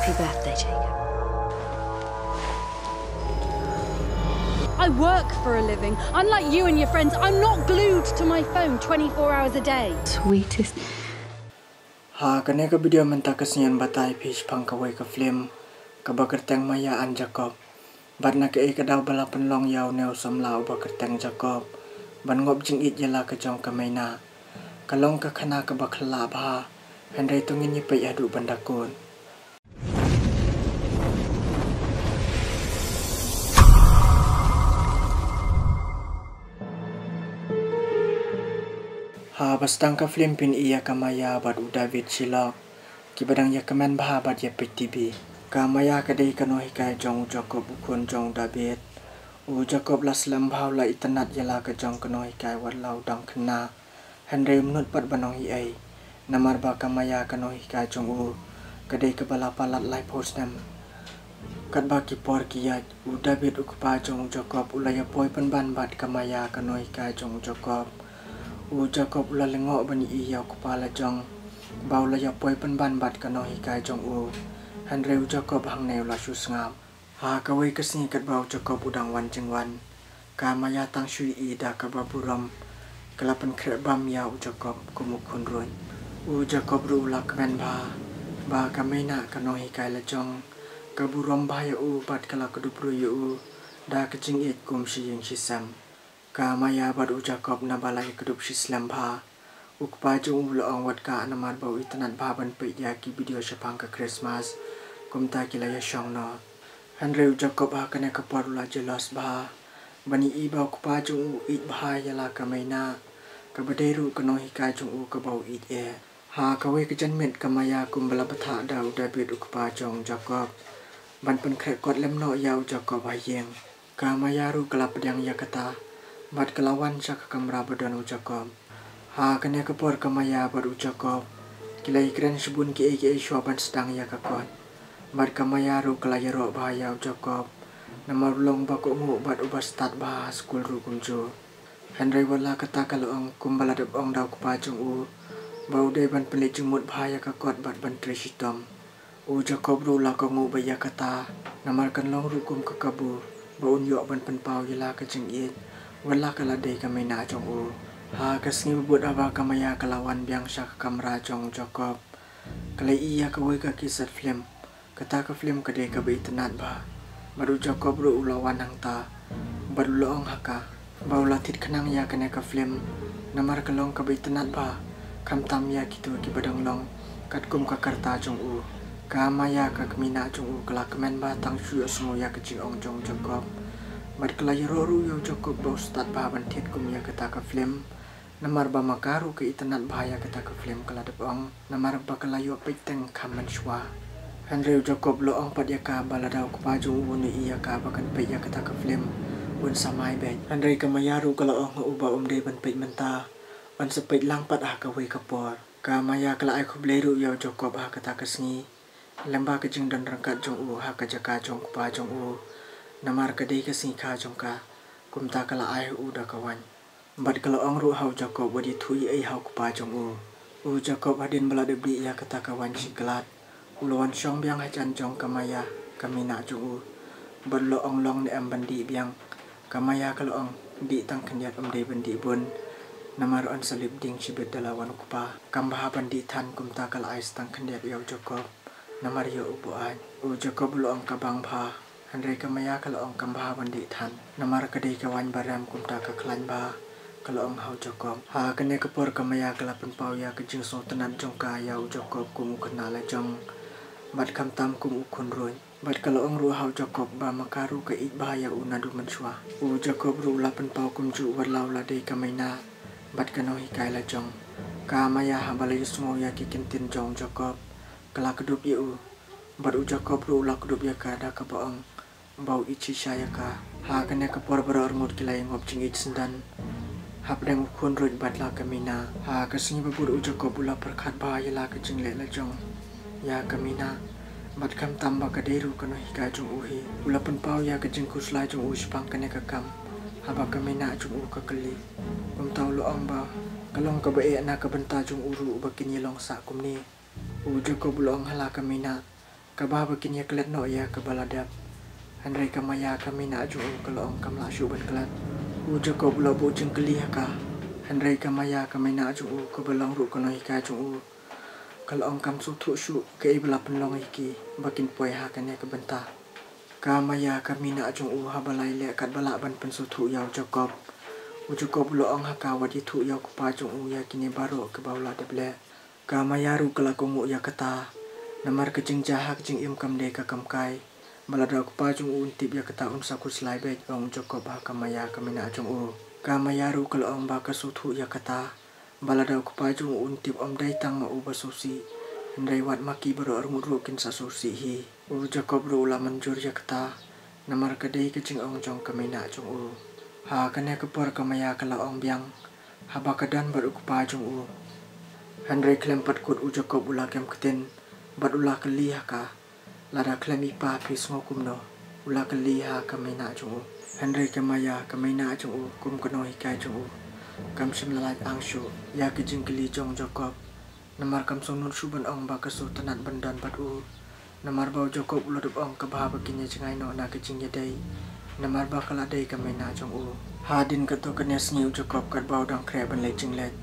Happy birthday, Jacob. I work for a living. Unlike you and your friends, I'm not glued to my phone 24 hours a day. Sweetest. Kene ka video menta kasian batai fish pang kawai ka film ka bakerteng maya an Jacob. Bat na ke ka daw bala penlong yaw neo samlau bakerteng Jacob. Ban ngop jing it yala ka jong ka maina. Kalong ka khana ka bakla ba. Henry tungin ni pe adu bandakun. Bastang ka film pin iya kamaya bat u David Shilok. Kibadang ya kemen bah bat ya PTB. Kamaya kadai kano hikai jong Jacob ukun jong David. U Jacob las lembau la itanat yala ka jong kano hikai walau dang kena. Henry menut pat banong hi ai. Namar ba kamaya kano hikai jong u. Kadai kebala palat lai post nem. Kat ba kipor kiyat u David ukpa jong Jacob ulaya poi penban bat kamaya kano hikai jong Jacob. U Jacob ula lengok bani iya kepala jong bau la ya poi penban bat kano hikai jong u. Henry u Jacob hang neu la sus ngam. Kawai kesini kat bau Jacob udang wan jeng wan. Maya tang shui i da ka baburam. Kelapan krep bam ya u Jacob kumukun ruin. U Jacob ru ula kemen ba kamena kano hikai la jong. Kaburam ba ya u bat kala kedupru ya u. Da kecing it kum si yang sisam. Maya bat u Jacob na balai kedup si slam ba. Ukpa jung u loong wat ka namar bau itanat ba ban pe ya ki video syapang ke Christmas. Kumta kila ya syong no. Henry u Jacob kena kapar ula jelas ba. Bani i bau kupa jung u it ba yala kamena. Kabaderu kano hikai jung u ka bau it e. Kawai kejanmet kamaya kumbala bata da u David ukpa jong Jacob. Ban pen krek kot lem no ya u Jacob hayeng. Maya ru kelap yang ya kata. Bat kelawan syak kamera badan u Jacob. Kena kapor kamaya bat u Jacob. Kila ikren sebun ki syuaban sedang ya kakot. Bat kamaya ru kelaya rok bahaya u Jacob. Nama ulong bakok ngu bat u start bah skul ru kumju. Henry wala kata kalau ang kumbala dep ong daw kupajong u. Bau de ban pelik jumut bahaya kakot bat ban tresitom. U Jacob ru la ko ngu baya kata. Namarkan long ru kum kakabu. Bau nyok ban penpau yala kecing it. Wala kala day kami na jong u. Kasngi bubut aba kamaya kalawan biang syak kamera jong Jacob. Kalay iya kawai ka kisat film. Kata ka film kadai ka baitanat ba. Baru Jacob ru ulawan hang ta. Baru loong haka. Bau latit kenang ya kena ka film. Namar kalong ka baitanat ba. Kam tam ya gitu ki badang long. Kat kum ka karta jong u. Kamaya ka kemina jong u kala kemen ba tang syuyo semua ya kecing ong jong Jacob. Bat kelaya roru yo Jacob bau start bah bantit kum ya kata ka film. Namar ba makaru ke itanat bahaya kata ka film kala depong. Namar ba kelayo peteng kamen shwa. Henry Jacob loong pat ya ka baladaw kupajong unu iya ka bakan pe ya kata ka film. Un samai bet. Henry kamayaru kala ong uba umde ban pe menta. Un sepet lang pat kawai kapor. Kamaya kala ay kubleru yo Jacob kata ka sngi. Lamba ka jing dan rangkat jong u ka jaka jong kupajong u. Namar kadai ka sing ka jong ka. Kumta kala ay u da kawan. Bat kala ong ru hau Jacob wadi thui ay hau kupa jong u. U Jacob hadin bala debli ya kata kawan siklat. Uluan syong biang hajan jong kamaya kamina jong u. Bat lo ong long ni am bandi biang. Kamaya kala ong di tang kenyat de bandi bun. Namar on salib ding sibet dalawan kupa. Kambaha bandi tan kumta kala ay stang kenyat yaw Jacob. Namar yo ubuan. U Jacob lo ong kabang ba. Henry kamaya kalau ong kambah bandi tan. Namar kadai kawan baram kumta ka klan ba. Kalau ong hau Jacob. Kena kepor kamaya kelapan pau ya kejing so tenan jong ka ya u Jacob kum kenal jong. Bat kam tam kum ukun ruin. Bat kalau ong ru hau Jacob ba makaru ke it bahaya u nadu menswa. U Jacob ru lapan pau kum ju warlau la dei kamaina. Bat kano hikai la jong. Kamaya hambalai semua ya kikintin jong Jacob. Kala kedup ya u. Bat u Jacob ru la kedup ya ka da ka baong. Bau ichi saya ka. Kena kapor berormut kilai ngop cing it sendan. Pedang ukun ruit batla kamina. Kesini babur u Jacob ula perkat bahaya la kecing le la jong. Ya kamina. Bat kam tambah kaderu kano hika jong uhi. Ula penpau ya kecing kusla jong u sepang kena kakam. Haba kamina jong u kakeli. Kum tau lo ong ba. Kalong ka bae na ka benta jong uru bakin yelong sa kum ni. U Jacob lo ong hala kamina. Kabah bikin ya kelet no ya kebaladap. Handrai kamaya kami nak jung kalau ong kam la shu ban kelat. Jakob lo bo jeng keli ka. Handrai kamaya kami nak jung ke belong ru kono hika jung kalau ong kam su thu shu ke ibla penlong iki bakin poi ha kan ya ke bentah. Kamaya kami nak jung ha balai le kat bala ban pen su thu yau Jakob. Jakob lo ong ha ka wadi thu yau kupa jung ya kini baru ke baula de ble. Kamaya ru kala komu ya kata. Namar kejeng jahak jeng im kam de ka kam kai. Balada kupa jung untip ya kata saku selai bet ong Jakob ha kamaya kami nak jung Kamaya ru kalau ong ba ka su thu ya kata. Balada kupa jung untip dai tang ma basusi. Handai wat maki baru armut rukin sa susi hi. Jakob ru la manjur ya kata. Namar kedai kejeng ong jong kami nak jung Ha kene kepor kamaya kalau ong biang. Ha bakadan baru kupa jung Handai klem pat kut Jakob ula kem ketin. Bat ulah keli ka. Lada klem ipa pis ngokum no. Ulah keli kami nak jung Handai kamaya kami nak jung kum keno hikai jung Kam sim lalat angshu ya kejeng keli jong Jakob. Namar kam sonun suban ong ba kesu tenat bendan bat Namar bau Jakob ulah dup ong kabah bakinya jengai no na kejeng yadai. Namar ba kaladai kami nak jung Hadin keto kenya sengi Jakob kat bau dang kre ban lejeng let.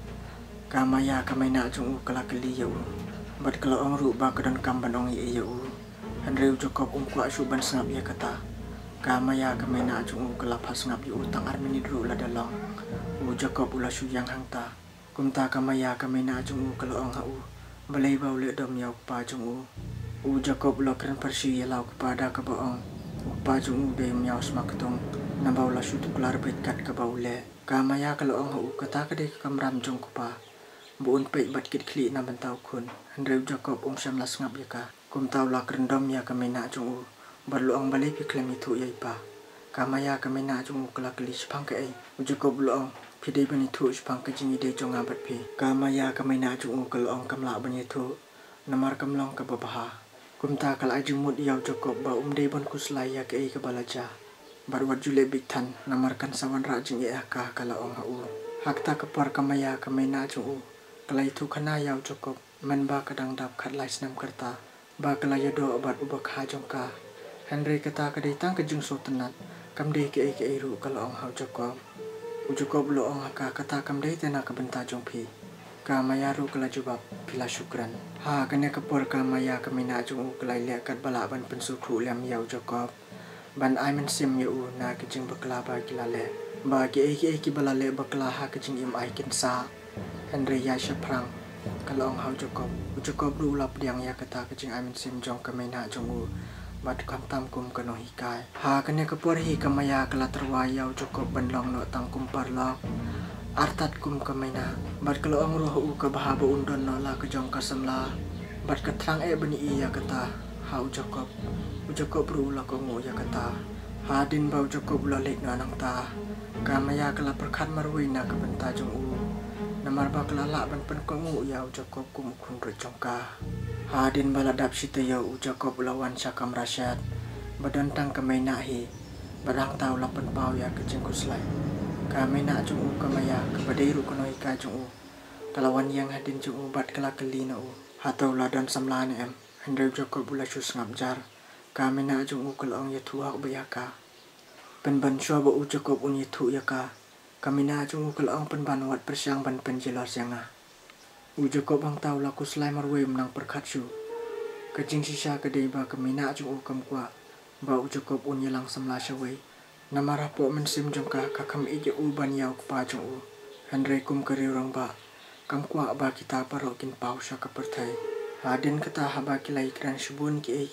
Kamaya kami nak jung kala keli ya Bat kalau ong ru ba kedan kam ban ong ya Handai Jakob kwa suban sengap ya kata. Kamaya kami nak jung kala pas ngap yu tang armini ru la dalong. Jakob ula su yang hangta. Kumta kamaya kami nak jung kalau ong balai bau le dom yau pa jung Jakob ula keren persi ya lau kepada ka baong. Pa jung be miau smaktung. Nambau la su tu kelar bet kat ka bau le. Kamaya kalau ong kata kadai kamram jung kupa. Buun pek bat kit kli na bantau kun. Handai Jakob syam la sengap ya ka. Kumta ula keren dom ya kami nak jung Barlu ong balai pi klem itu ya ipa. Kamaya kami nak jung kala keli sepang ke Jakob lu ong pidai bani tu sepang ke jingi de jong abat pi. Kamaya kami nak jung kalau ong kam la bani tu. Namar kam long ke babaha. Kumta kala ajung mud yau Jakob ba de ban kuslai ya ke balaja. Bar wat jule bitan namar kan sawan ra jing ya ka kala ong Hakta kepar kamaya kami nak jung kala itu kana yau Jakob. Men ba kadang dap kat lai senam kerta. Ba kala ya do obat ubak ha jong ka. Handai kata kadai tang kejung so tenat. Kam dei ke ru kalau ong hau Jakob. Jakob lo ong haka kata kam dei tena ke benta jong pi. Kamaya ru kala jubab pila syukran. Ha kene kepor kamaya kami nak jung kala liakat bala ban pensukru liam yau Jakob. Ban ai men sim yu na kejung bakla ba kila le. Ba ke ki bala le bakla ha kejung im ai kin sa. Handai ya syaprang. Kalau ong hau Jakob ru lap diang ya kata kejung ai men sim jong kami nak jung Bat kam tam kum keno hikai. Ha kene kepor hi kamaya kala terwayau Jakob benlong no tang kum parlok. Artat kum kamena. Bat kalau ong roh ke bahaba undon no la kejong kasemla. Bat ketrang beni iya kata. Ha Jakob. Jakob ru la kongu ya kata. Hadin bau Jakob la lek na nang ta. Kamaya kala perkat marwi na ke benta jong Namar ba kala la ban pen kongu ya Jakob kum kun rejongka. Hadin baladap sita yau Jakob lawan syakam rasyad. Badan tang kami nak hi. Badang tau lapan pau ya kejeng kuslai. Kami nak jung kamaya kebadai ru kono ika jung Kalawan yang hadin jung bat kala keli na Hatau ladan samlane Handai Jakob ula syus ngabjar. Kami nak jung kalau ong yatu hak bayaka. Penban syua ba Jakob yatu yaka. Kami nak jung kalau ong penban wat persyang ban penjelar sianga. Jakob ang tau laku selai marwe menang perkat syu. Kejing sisa kedai ba kami nak jung kam kwa. Ba Jakob yelang samla syawai. Nama rapo mensim jongka kakam ije ban yau kepa jung Handai kum keri orang ba. Kam kwa ba kita parokin pau sya kepertai. Hadin kata haba kilai kran subun ki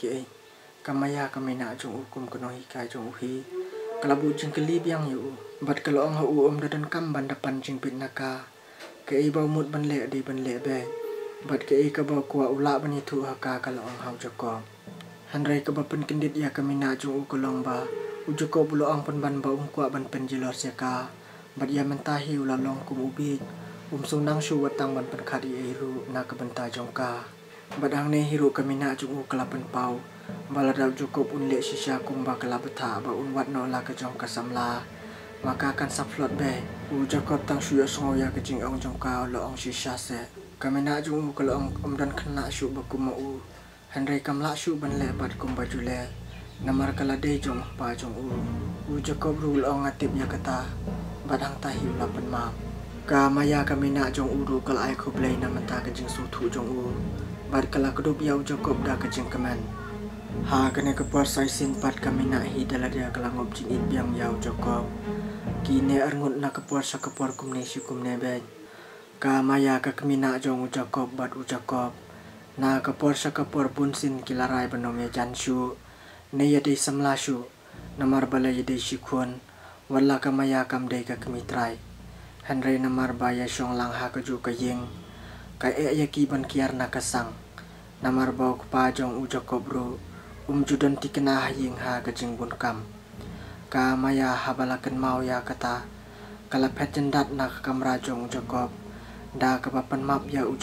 Kamaya kami nak jung kum keno hikai jung hi. Kalabu jeng keli biang yu. Bat kalau ong dadan kam ban depan jing pit naka. Kei bau mut ban le di ban le be. Bat kei ka bau kwa ula ban itu haka kalau ong hau Jakob. Handai ka pen kendit ya kami nak jung kolong ba. Jakob lo ong pen ban bau kwa ban penjelor siaka. Bat ya mentahi ula long kum ubik. Sunang syu watang ban pen khat iru na ka benta jongka. Bat hang ne hiru kami nak jung kelapan pau. Baladap Jakob le sisa kum ba kala beta ba wat no la ka jongka samla. Maka akan saplot be. Jakob tang syu songo ya kejing ong jongka lo ong sisa se. Kami nak jung kalau ong dan kena syu ba kum Henry kamla shu ban le bat kum baju le namar kala de jong pa jong u Jacob rul ong atip ya kata badang tahi ulapan mam ka maya kamina jong uru kal ai khu blai na manta ka jing su thu jong u bad kala kedup ya Jacob da ka jing keman ha kene ke por sai sin pat kamina hi dala dia kala ngop jing it biang ya Jacob kine arngut na ke por sa ke por kumne si kumne ben ka maya ka kamina jong Jacob bad u Jacob na ke por sa ke por pun sin kilarai benom ya jan shu ne ya de samla shu namar bala ya de shikun wala ka maya kam de ka kmitrai Henry namar ba ya shong lang ha ka ju ka ying ka ya ki ban kiar na ka sang namar ba ku pa jong u Jacob ro judan tikena ha ying ha ka jing bun kam ka maya habalakan mau ya kata kala petendat na ka kamra jong u Jacob da ka papan map ya u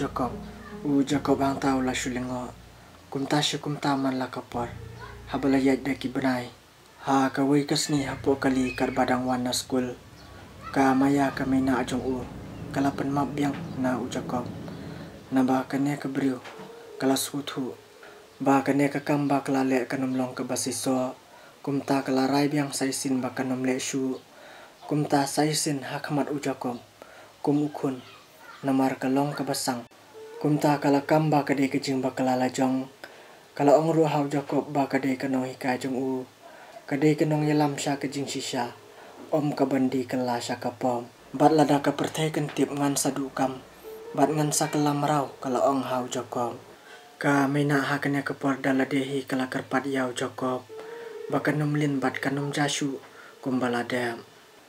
Jacob ang tau la shulingo kumta kumta man la kapor habala ya da ki benai ha ka wei kasni hapo kali kar badang wan na school ka maya ka mena jong u kala pen map biang na u Jacob na ba kane ka briu kala suthu ba kane ka kam ba kala le kanum long ka basiso kumta kala rai biang sai sin ba kanum le shu kumta sai sin hakmat u Jacob kum ukun namar ka long ka basang kumta kala kam ba ka de ka jing ba kala la jong kala ong ru hau Jacob ba ka de ka no hi ka jong u ka de ka nong yalam sha ka jing shisha om ka bandi kala sha ka pom bat lada ka perthai kan tip ngan sadu kam bat ngan sa kalam rau kala ong hau Jacob ka mena ha kane ka por dala de hi kala karpat yau Jacob ba kanum lin bat kanum jashu kumbala dam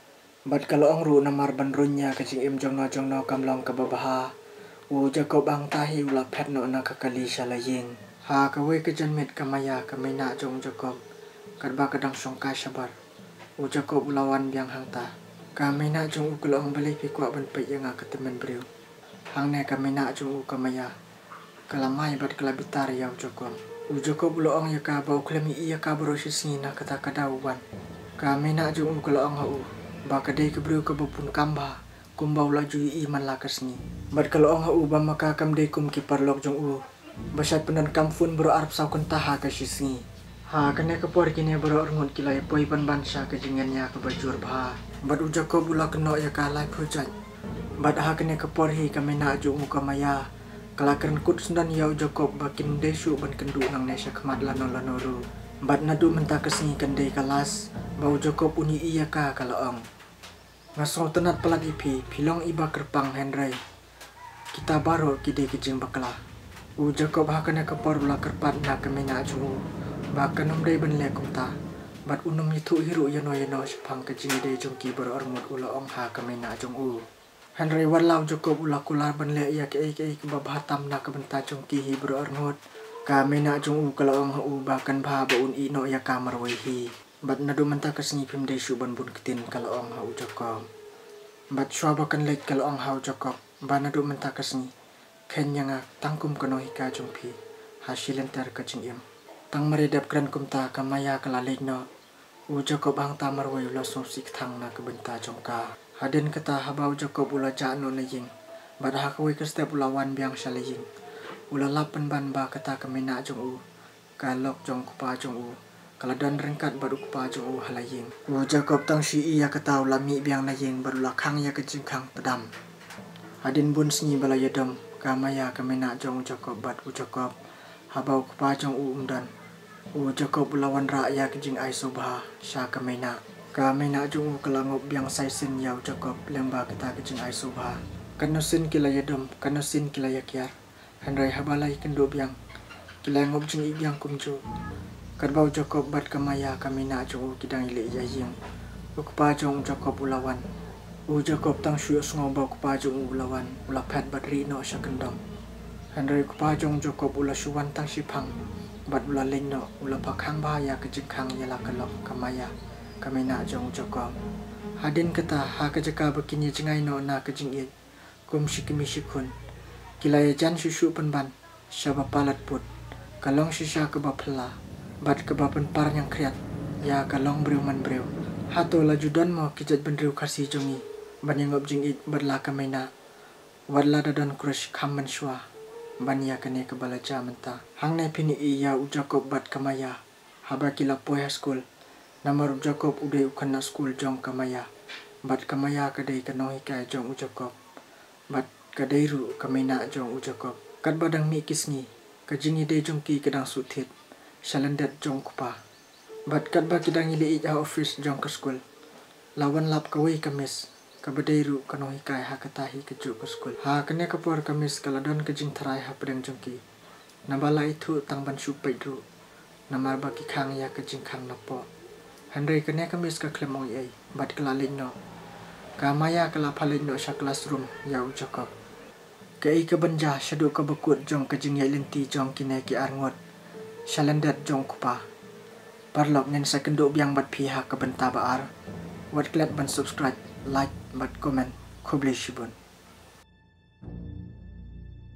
bat kala ong ru namar ban runya ka jing im jong no kam long ka babaha u Jacob ang tahi ula pet no na ka kali sha la ying ha ka we ka janmet ka maya ka mena jong Jacob kat ba kadang songka sabar u Jacob ulawan biang hang ta ka mena jong u kala ong balik pi kwa ban pe yang ka temen briu hang ne ka mena jong u ka maya kala mai bat kala bitar ya u Jacob ula ong ya ka ba klami iya ka bro sini na kata kadawan ka mena jong u kala ong ha u ba ka dei ka briu ka bupun kamba kumbau la ju iman la kasni bat kala ong ha u ba maka kam dei kum ki parlok jong u basat penan kamfun bro arab sau kan taha ka sini ha kene ka por kine bro ngot kilai poi pan bansa ka jingan ya ka bajur ba bat u Jacob ula keno ya ka lai phujat bat ha kene ka por hi ka mena ju mu ka maya kala keren kut sundan ya u Jacob bakin desu ban kendu nang nesha khamat lano ru bat nadu menta kasni kan dei kalas ba u Jacob uni iya ka kala ong ngasol tenat pelat ipi pilong iba kerpang Henry kita baro kide kijing bakla u Jacob ha kene ka por ula kerpat na ka mena ju ba kanum dei ban le kumta bat unum yitu hiru yano sepang ka jing dei jong ki baro armut ula ong ha ka mena jong u Henry walau Jacob ula kular ban le ya ke ba batam na ka benta jong ki hi baro armut ka mena jong u kala ong ha u ba kan ba un i no ya kamar wei hi bat nadu menta ka singi pim dei shu ban bun kitin kala ong ha u Jacob bat shwa ba kan le kala ong ha u Jacob ba nadu menta ka singi ken yang tangkum kano hika jong pi hasilen ter ka jing im tang maredap kran kumta ka maya kala le no u Jacob ang tamar wei ula so sik thang na ka benta jong ka haden kata habau Jacob ula jano na ying bat ha ka wei ka step ula wan biang sha le ying ula lapan ban ba kata ka mena jong u ka lok jong kupa jong u kala dan rengkat baru kupa jong u halaying u Jacob tang shi iya kata ula mi biang na ying baru la khang ya ka jing khang pedam hadin bun snyi bala yadam ka maya ka mena jong Jacob bat u Jacob habau kupa jong u umdan u Jacob lawan ra ya ka jing ai sobha sha ka mena jong u kala ngop biang sai sin ya Jacob lemba kata ka jing ai sobha kanosin kila yadam kanosin kila yakyar Henry habalai kendo biang kila ngop jing i biang kumju kadbau Jacob bat ka maya ka mena jong u kidang ile ya ying u kupa jong Jacob ulawan u Jacob tang shu sngo ba kupa jong ulawan ula phat bat ri no sha kendom Henry kupa jong Jacob ula shuwan tang shipang bat ula leng no ula pakhang ba ya ka jing khang ya la kalok ka maya ka mena jong Jacob hadin kata ha ka jaka bakini jingai no na ka jing i kum shikimi shikun kila ya jan shu penban sha ba palat put kalong shisha ka ba phla bat ka ba pen par yang kriat ya kalong breu man breu hato la judan mo kijat bandriu khasi jongi ban yang jing i badla ka mena wadla dadan crush kham man shwa Bania kane kebalaja menta. Hang ne pini iya u Jacob bat kamaya. Haba kilak poya school. Namar u Jacob ude ukana school jong kamaya. Bat kamaya kadai kanohi kai jong u Jacob. Bat kadai ru kamina jong u Jacob. Kat badang mi kisngi. Kajingi de jong ki kadang sutit. Shalandet jong kupa. Bat kat ba kidang ili ija office jong ke school. Lawan lap kawai kamis. Kabadairu kanohi kai hakatahi keju ke school. Ha kene kapur kamis kaladon kejing tarai ha pedang jongki. Nabala itu tang ban supai dru. Namar baki kang ya kejing kang napo. Henry kene kamis ka klemong yai. Bat kelalin no. Kamaya kelapalin no sya classroom ya u Jacob. Kei kebenja syadu kebekut jong kejing yai lenti jong kine ki arngot. Shalandet jong kupa. Parlok nen sekenduk biang bat pihak kebenta baar. Wat klet ban subscribe, like, bat komen. Khobleshibun.